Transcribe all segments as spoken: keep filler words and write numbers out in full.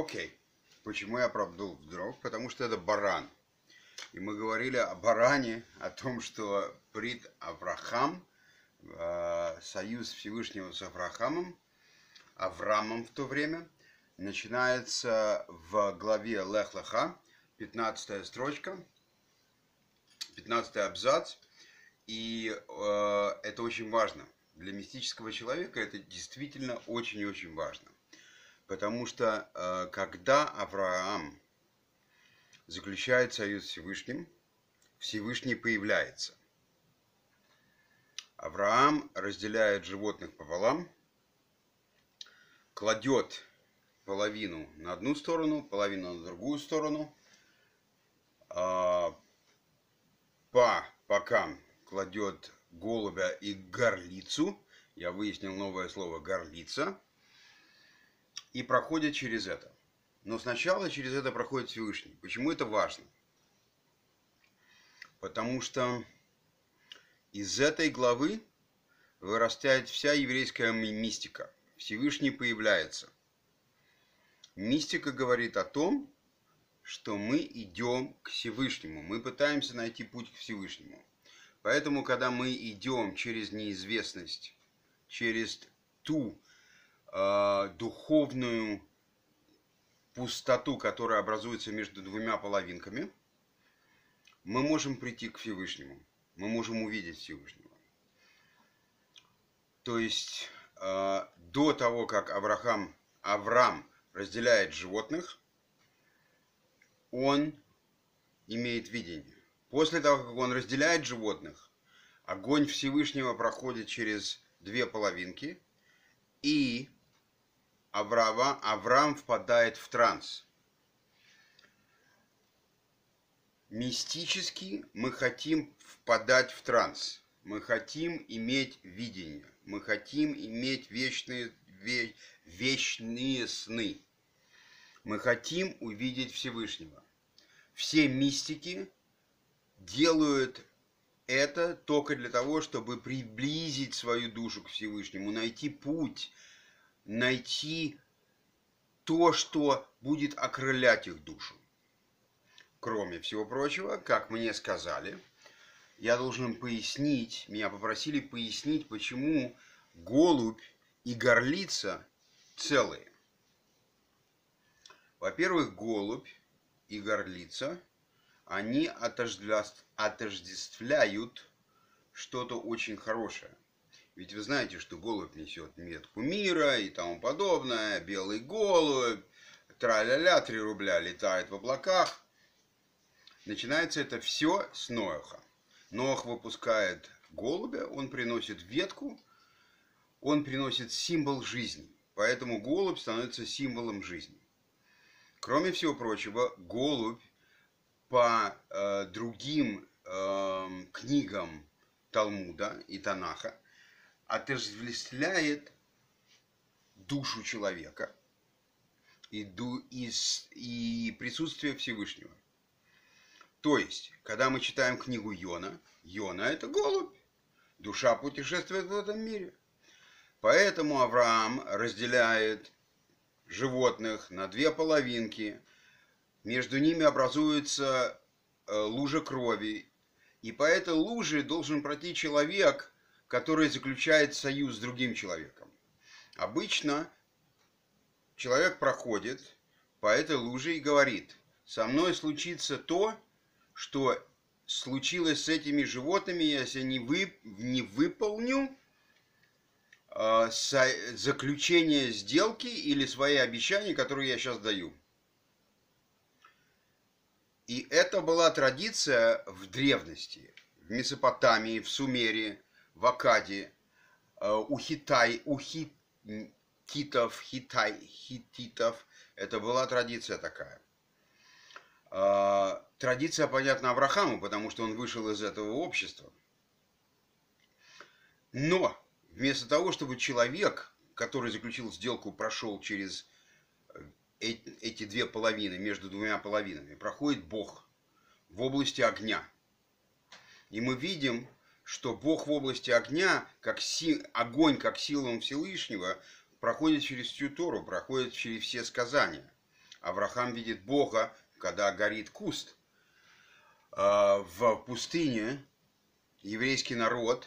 Окей. Почему я продул вдруг? Потому что это баран. И мы говорили о баране, о том, что Брит Авраам, э, союз Всевышнего с Авраамом, Авраамом в то время, начинается в главе Лех Леха, пятнадцатая строчка, пятнадцатый абзац. И э, это очень важно. Для мистического человека это действительно очень и очень важно. Потому что э, когда Авраам заключает союз с Всевышним, Всевышний появляется. Авраам разделяет животных пополам, кладет половину на одну сторону, половину на другую сторону, э, по бокам кладет голубя и горлицу, я выяснил новое слово горлица, и проходит через это. Но сначала через это проходит Всевышний. Почему это важно? Потому что из этой главы вырастает вся еврейская мистика. Всевышний появляется. Мистика говорит о том, что мы идем к Всевышнему. Мы пытаемся найти путь к Всевышнему. Поэтому, когда мы идем через неизвестность, через ту э, духовную пустоту, которая образуется между двумя половинками, мы можем прийти к Всевышнему. Мы можем увидеть Всевышнего. То есть, э, до того, как Авраам, Авраам разделяет животных, он имеет видение. После того, как он разделяет животных, огонь Всевышнего проходит через две половинки, и Авраам, Авраам впадает в транс. Мистически мы хотим впадать в транс. Мы хотим иметь видение. Мы хотим иметь вечные, вечные сны. Мы хотим увидеть Всевышнего. Все мистики делают это только для того, чтобы приблизить свою душу к Всевышнему, найти путь, найти то, что будет окрылять их душу. Кроме всего прочего, как мне сказали, я должен пояснить, меня попросили пояснить, почему голубь и горлица целые. Во-первых, голубь и горлица, они отождествляют что-то очень хорошее. Ведь вы знаете, что голубь несет метку мира и тому подобное. Белый голубь, тра-ля-ля, три рубля летает в облаках. Начинается это все с Ноаха. Ноах выпускает голубя, он приносит ветку, он приносит символ жизни. Поэтому голубь становится символом жизни. Кроме всего прочего, голубь по э, другим э, книгам Талмуда и Танаха отождествляет душу человека и, ду, и, и присутствие Всевышнего. То есть, когда мы читаем книгу Йона, Йона это голубь, душа путешествует в этом мире. Поэтому Авраам разделяет животных на две половинки, между ними образуется э, лужа крови, и по этой луже должен пройти человек, который заключает союз с другим человеком. Обычно человек проходит по этой луже и говорит: со мной случится то, что случилось с этими животными, если не, вы, не выполню э, со, заключение сделки или свои обещания, которые я сейчас даю. И это была традиция в древности, в Месопотамии, в Сумере, в Аккаде, у Хитай, у хиттитов, хитай, хиттитов. Это была традиция такая. Традиция понятна Аврааму, потому что он вышел из этого общества. Но вместо того, чтобы человек, который заключил сделку, прошел через эти две половины, между двумя половинами, проходит Бог в области огня. И мы видим, что Бог в области огня, как си, огонь как силам Всевышнего, проходит через всю Тору, проходит через все сказания. Авраам видит Бога, когда горит куст. В пустыне еврейский народ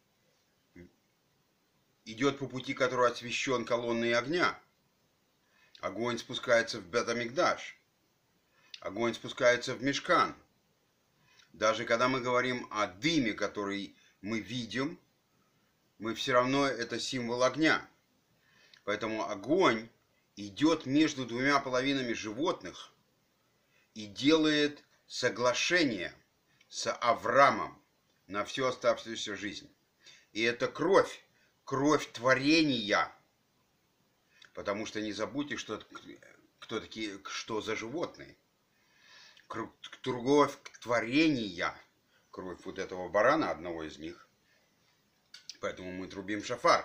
идет по пути, который освещен колонной огня. Огонь спускается в Бет-Амикдаш. Огонь спускается в Мишкан. Даже когда мы говорим о дыме, который мы видим, мы все равно это символ огня. Поэтому огонь идет между двумя половинами животных и делает соглашение с Авраамом на всю оставшуюся жизнь. И это кровь, кровь творения. Потому что не забудьте, что, кто такие, что за животные. Кровь творения, кровь вот этого барана, одного из них. Поэтому мы трубим шафар.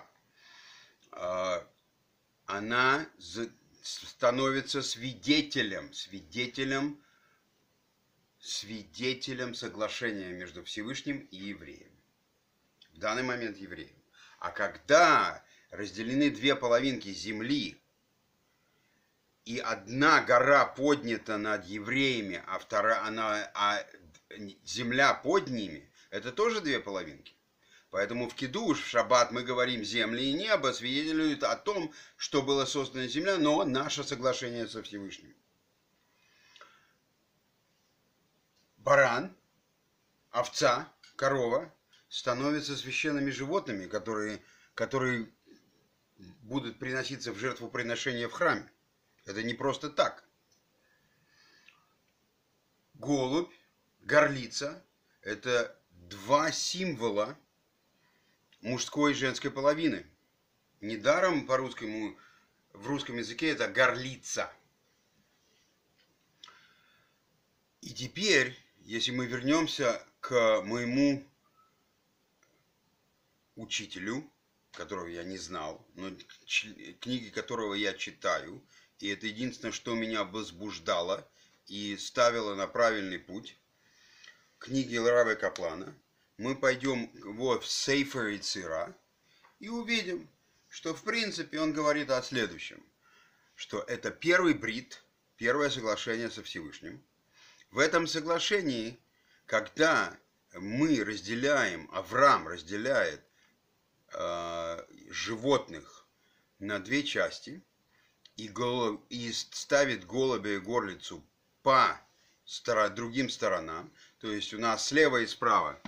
Она становится свидетелем, свидетелем, свидетелем соглашения между Всевышним и евреем. В данный момент евреем. А когда разделены две половинки земли, и одна гора поднята над евреями, а вторая, она, а земля под ними, это тоже две половинки. Поэтому в Кидуш, в Шаббат мы говорим, земли и небо свидетельствуют о том, что была создана земля, но наше соглашение со Всевышним. Баран, овца, корова становятся священными животными, которые, которые будут приноситься в жертвоприношение в храме. Это не просто так. Голубь, горлица – это два символа мужской и женской половины. Недаром по-русскому, в русском языке это горлица. И теперь, если мы вернемся к моему учителю, которого я не знал, но книги которого я читаю, и это единственное, что меня возбуждало и ставило на правильный путь, книги Рави Каплана, мы пойдем вот в Сейфер Ицира и увидим, что в принципе он говорит о следующем, что это первый брит, первое соглашение со Всевышним. В этом соглашении, когда мы разделяем, Авраам разделяет э, животных на две части и, голубь, и ставит голубя и горлицу по стор- другим сторонам, то есть у нас слева и справа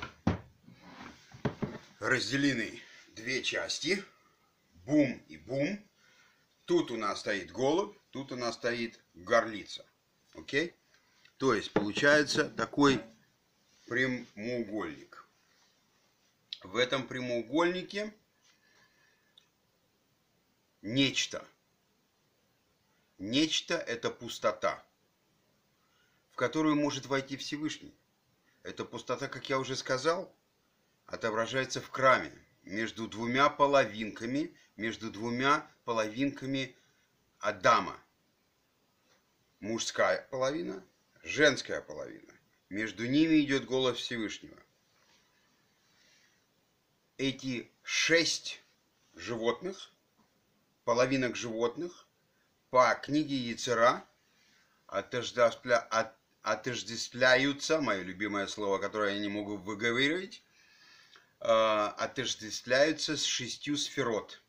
разделены две части, бум и бум. Тут у нас стоит голубь, тут у нас стоит горлица. Окей? То есть получается такой прямоугольник. В этом прямоугольнике нечто. Нечто – это пустота, в которую может войти Всевышний. Эта пустота, как я уже сказал, отображается в храме между двумя половинками, между двумя половинками Адама. Мужская половина, женская половина. Между ними идет голос Всевышнего. Эти шесть животных, половинок животных, по книге Ецера отождествля, от, отождествляются, мое любимое слово, которое я не могу выговорить, э, отождествляются с шестью сферот.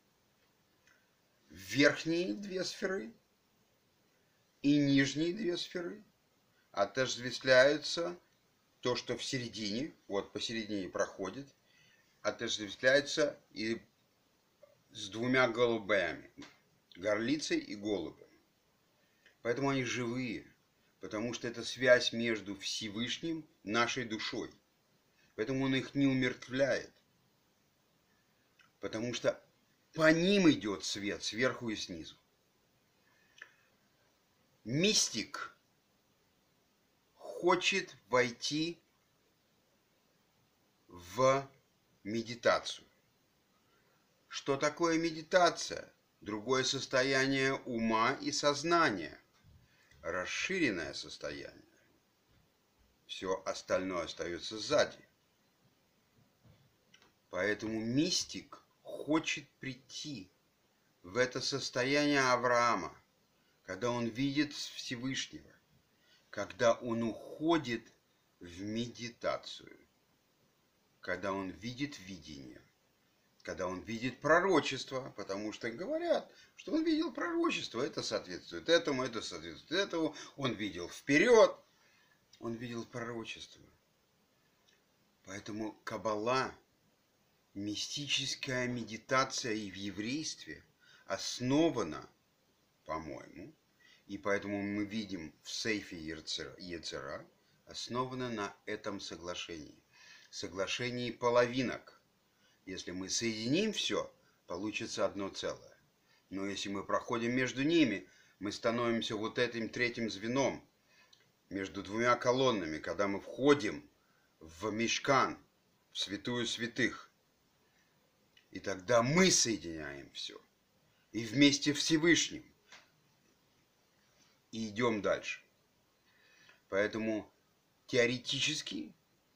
Верхние две сферы и нижние две сферы отождествляются, то, что в середине, вот посередине проходит, отождествляется и с двумя голубями, горлицей и голубем. Поэтому они живые, потому что это связь между Всевышним и нашей душой. Поэтому он их не умертвляет, потому что по ним идет свет сверху и снизу. Мистик хочет войти в медитацию. Что такое медитация? Другое состояние ума и сознания. Расширенное состояние. Все остальное остается сзади. Поэтому мистик хочет прийти в это состояние Авраама, когда он видит Всевышнего, когда он уходит в медитацию, когда он видит видение, когда он видит пророчество, потому что говорят, что он видел пророчество, это соответствует этому, это соответствует этому, он видел вперед, он видел пророчество. Поэтому Каббала, мистическая медитация и в еврействе основана, по-моему, и поэтому мы видим в Сейфе Йецера, основана на этом соглашении. Соглашении половинок. Если мы соединим все, получится одно целое. Но если мы проходим между ними, мы становимся вот этим третьим звеном между двумя колоннами, когда мы входим в Мишкан, в святую святых. И тогда мы соединяем все. И вместе Всевышним. И идем дальше. Поэтому теоретически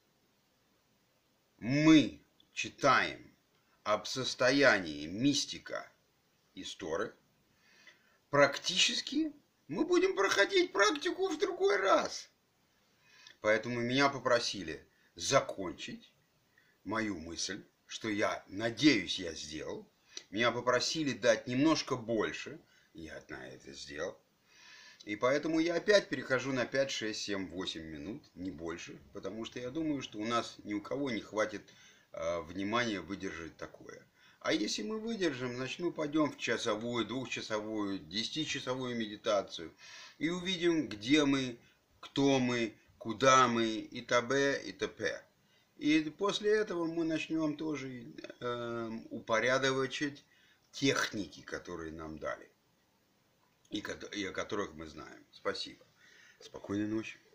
мы читаем об состоянии мистика из Торы. Практически мы будем проходить практику в другой раз. Поэтому меня попросили закончить мою мысль, что я надеюсь, я сделал. Меня попросили дать немножко больше, я на это сделал. И поэтому я опять перехожу на пять, шесть, семь, восемь минут, не больше, потому что я думаю, что у нас ни у кого не хватит э, внимания выдержать такое. А если мы выдержим, значит мы пойдем в часовую, двухчасовую, десятичасовую медитацию и увидим, где мы, кто мы, куда мы, и т.б. и т.п. И после этого мы начнем тоже э, упорядочить техники, которые нам дали. И о которых мы знаем. Спасибо. Спокойной ночи.